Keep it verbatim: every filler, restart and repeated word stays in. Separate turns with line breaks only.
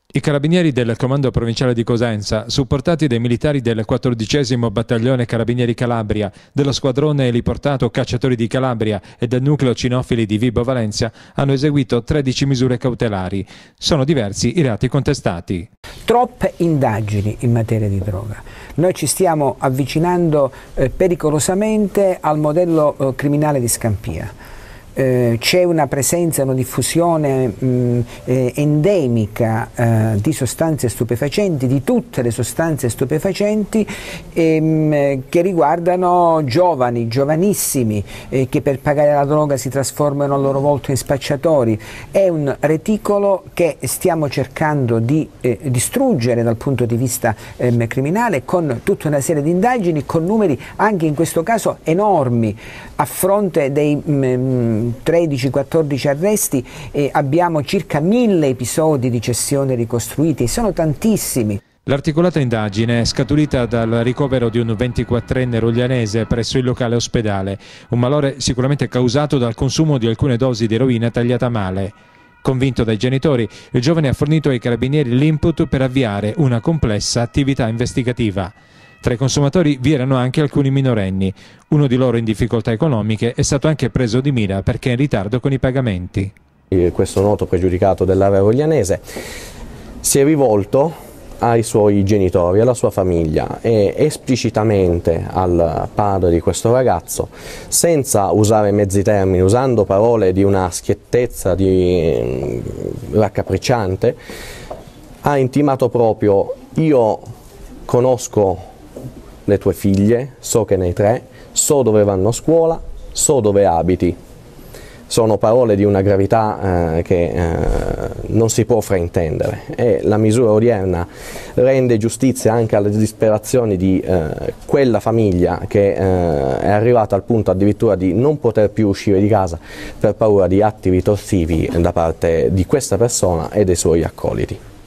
I carabinieri del Comando Provinciale di Cosenza, supportati dai militari del quattordicesimo Battaglione Carabinieri Calabria, dello Squadrone Eliportato Cacciatori di Calabria e del Nucleo Cinofili di Vibo Valentia, hanno eseguito tredici misure cautelari. Sono diversi i reati contestati.
Troppe indagini in materia di droga. Noi ci stiamo avvicinando eh, pericolosamente al modello eh, criminale di Scampia. Eh, c'è una presenza, una diffusione mh, eh, endemica eh, di sostanze stupefacenti, di tutte le sostanze stupefacenti ehm, che riguardano giovani, giovanissimi, eh, che per pagare la droga si trasformano a loro volta in spacciatori. È un reticolo che stiamo cercando di eh, distruggere dal punto di vista eh, criminale, con tutta una serie di indagini, con numeri anche in questo caso enormi. A fronte dei mh, tredici quattordici arresti eh, abbiamo circa mille episodi di cessione ricostruiti, sono tantissimi.
L'articolata indagine è scaturita dal ricovero di un ventiquattrenne roglianese presso il locale ospedale, un malore sicuramente causato dal consumo di alcune dosi di eroina tagliata male. Convinto dai genitori, il giovane ha fornito ai carabinieri l'input per avviare una complessa attività investigativa. Tra i consumatori vi erano anche alcuni minorenni. Uno di loro in difficoltà economiche è stato anche preso di mira perché è in ritardo con i pagamenti.
Questo noto pregiudicato dell'area roglianese si è rivolto ai suoi genitori, alla sua famiglia e esplicitamente al padre di questo ragazzo, senza usare mezzi termini, usando parole di una schiettezza di raccapricciante, ha intimato proprio: io conosco le tue figlie, so che ne hai tre, so dove vanno a scuola, so dove abiti. Sono parole di una gravità eh, che eh, non si può fraintendere, e la misura odierna rende giustizia anche alle disperazioni di eh, quella famiglia che eh, è arrivata al punto addirittura di non poter più uscire di casa per paura di atti ritorsivi da parte di questa persona e dei suoi accoliti.